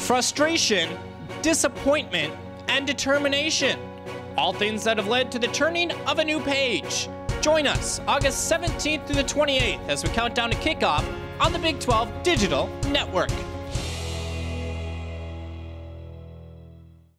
frustration, disappointment, and determination. All things that have led to the turning of a new page. Join us August 17th through the 28th as we count down to kickoff on the Big 12 Digital Network.